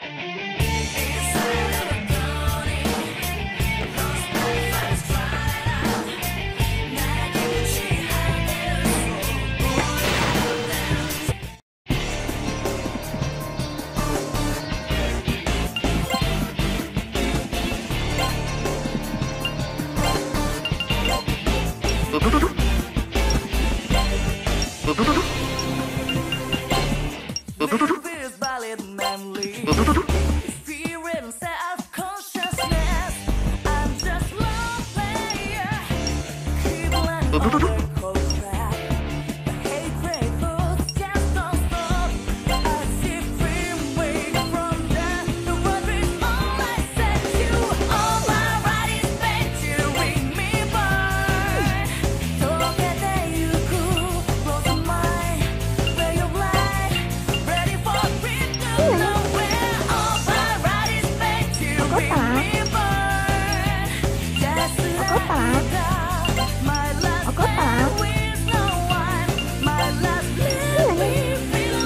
This ballad manly experience self-consciousness. I'm just one player, keep learning on the cold track. Hate breakers just don't stop. I see free way from there. The world is all I said to. All my right is meant to ring me burn. Don't get there you cool, close your mind, ray of light, ready for freedom. Nowhere. All my right is meant to ring me burn. Just let me down. My last man with no one. My last living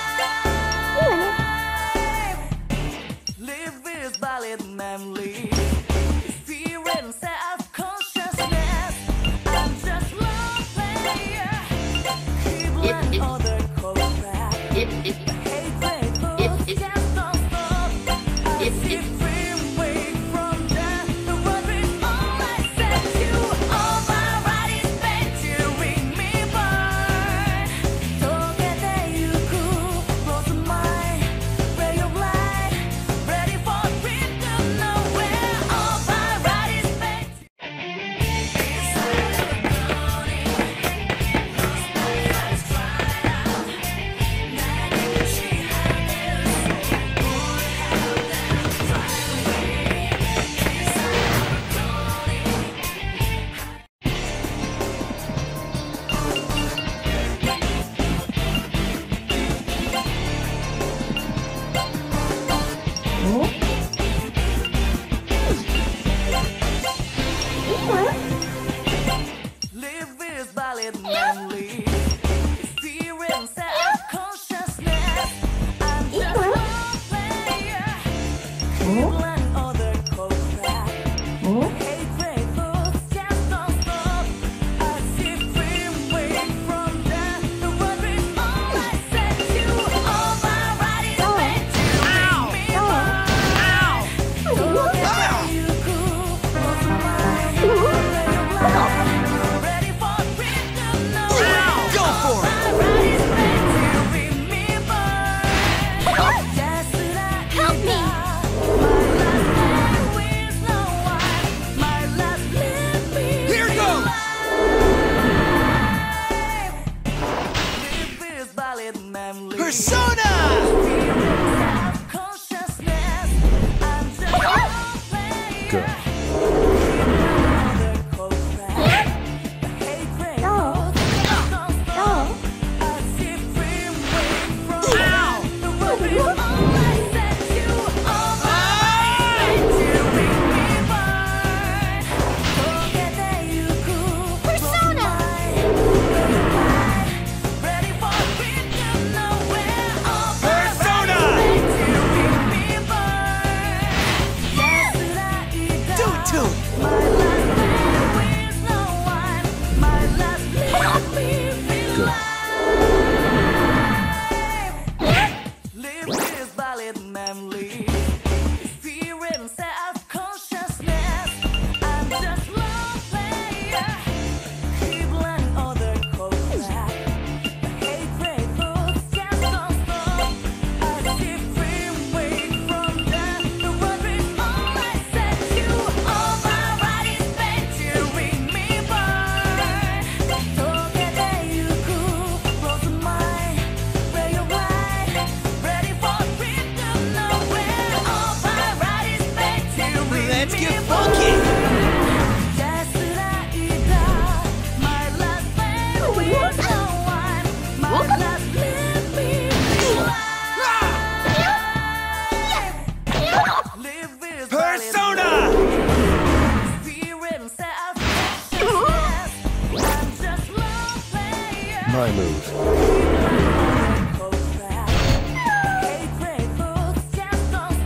life. Live this ballad manly. Experience self-consciousness. I'm just one player. Keep letting other cold back. Hate breakers just don't stop. I see free way from there. The world is all I said to. All my right is meant to ring me burn. Don't get there you cool, close your mind, ray of light, ready for freedom. Nowhere. All my right is meant to. Inside of a gunny, lost my eyes cried out. Nagging she had their soul, would have them drive away. Inside of a gunny. Live this ballad manly. Experience self-consciousness. I'm just one player. Keep letting other cold crack. Hate breakers just don't stop. I see free way from there. The world is all I said to. All my right is meant to ring me burn. Don't get there you cool, close your mind, ray of light, ready for freedom. Nowhere. Go for it. All my right is meant to ring me burn. Just let Help me. down. My last man with no one. My last living Here goes. life. Live this ballad manly. Persona! Self-consciousness. I'm just one player. Good. Other cold crack. Hate breakers just don't stop. I see free way from there. The world is all I said to. All my right is meant to ring me burn. Don't get there you cool, Persona! ready for freedom. Nowhere. All my Persona! right is meant to ring me burn. Just let it Do down. it to him. My last man with no one. My last living life. Live this ballad manly. Experience self-consciousness. I'm just one player. Keep letting other cold crack. Hate breakers just don't stop. I see free way from there. The world is all I said to. All my right is meant to ring me burn. Don't get there you cool, close your mind, ray of light, ready for freedom. Nowhere. All my right is meant to ring Let's me get burn. funky! Just let it down. My last man with no one. My last living life. Live this Persona! experience self-consciousness. I'm just one player. My move. Cold crack. Hate breakers just don't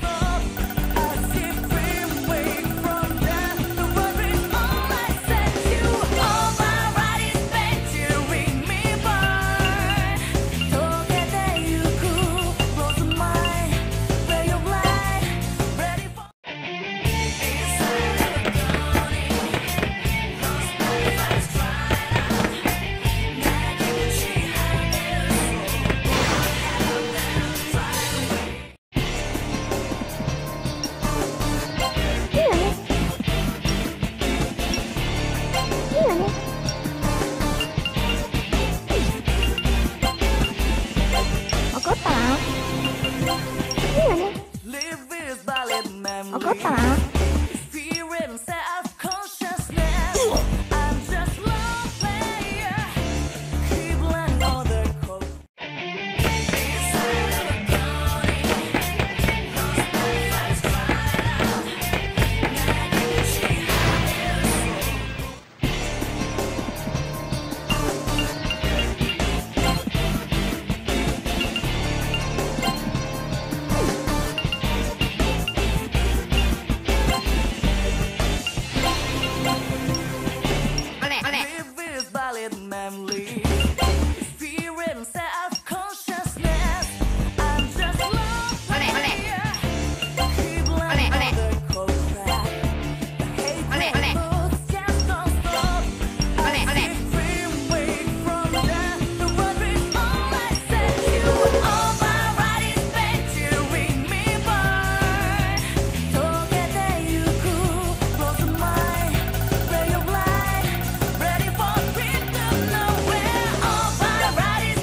Fearing self-consciousness. I'm just lone player. Keep letting other code. Live is valid memory. Fearing self-consciousness. I'm just lone player. Keep letting other code crack. Hate moves just don't stop. I see free way from death. The road is all I said. You all my bodies picturing me burn. Together you cool, close to mine. Ray of light, ready for freedom. Nowhere all my bodies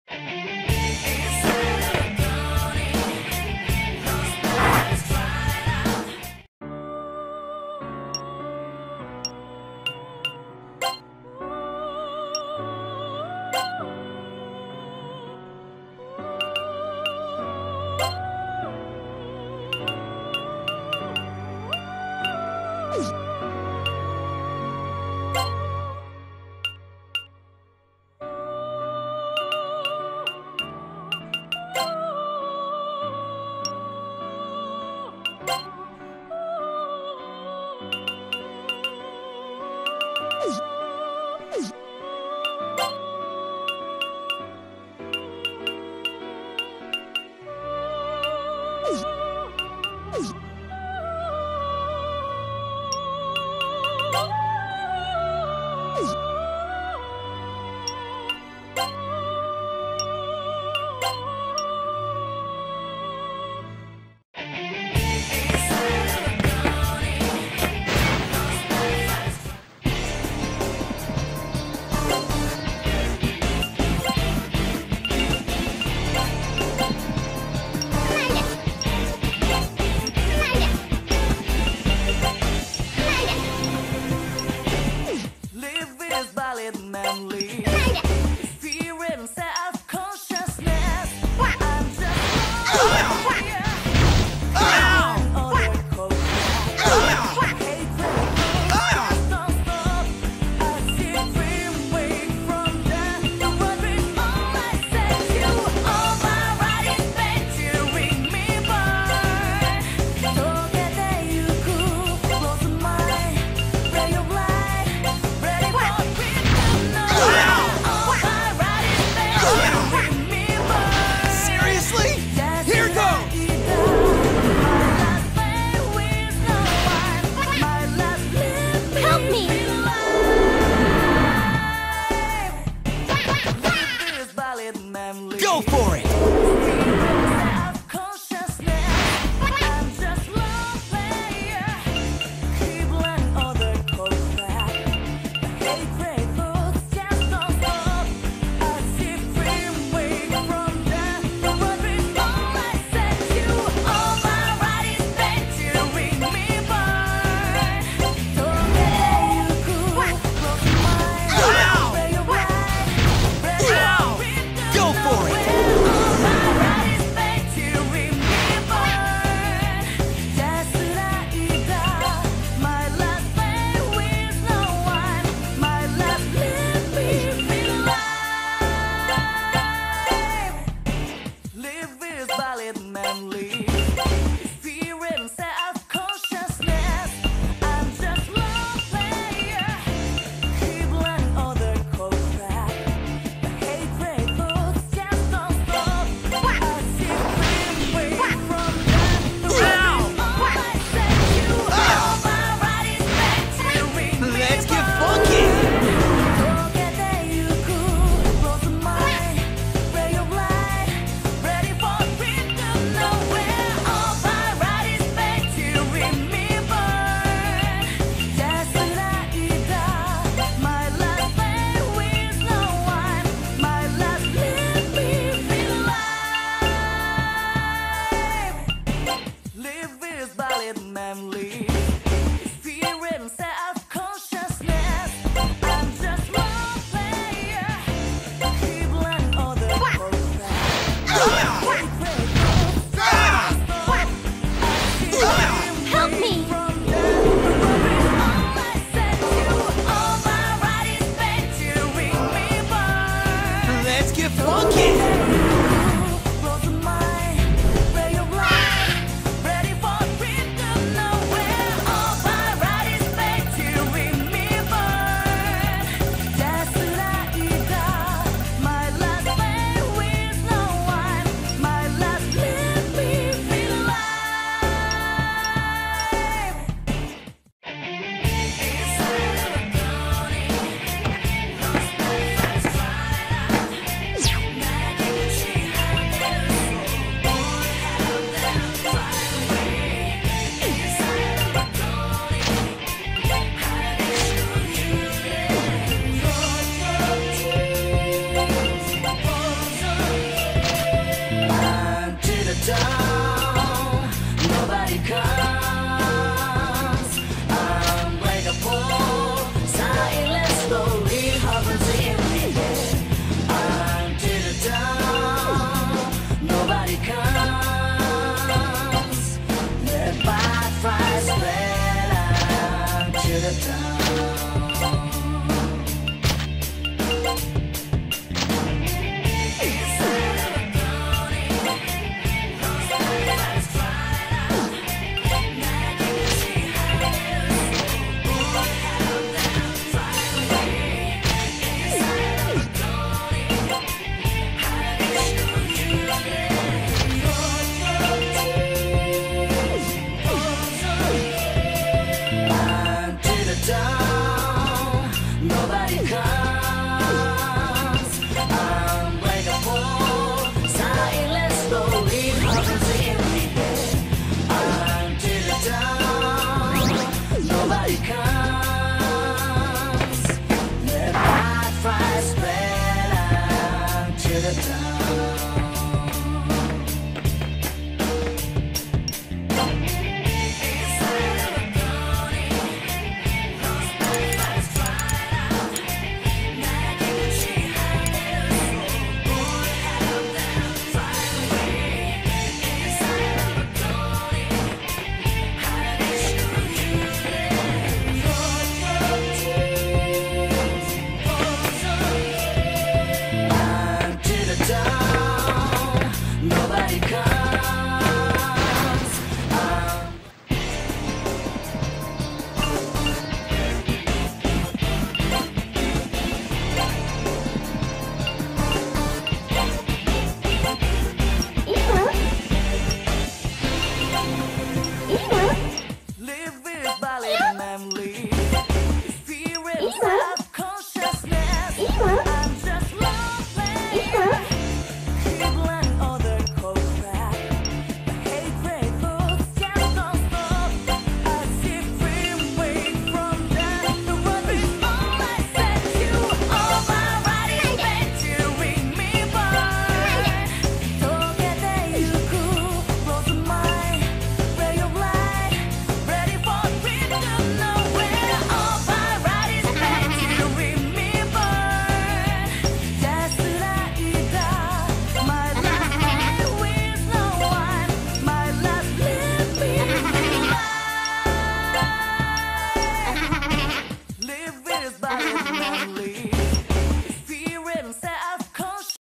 live is valid memory. Fearing self-consciousness. I'm just lone player. Other code crack. Hate just don't stop. I see free way from death. The road is all I said. You all my bodies picturing me burn. Together you cool, close to mine. Ray of light, ready for freedom. Nowhere all my bodies picturing me burn. Seriously? Yes, Here goes! Help me! Go for it! Self-consciousness. I'm just lone player. Keep letting other code crack. Hate great looks just don't stop. I see free way from death. The road is all I said. You all my bodies picturing me burn. Together you cool, close to mine. Ray of light, ready for freedom. Go for it! the time.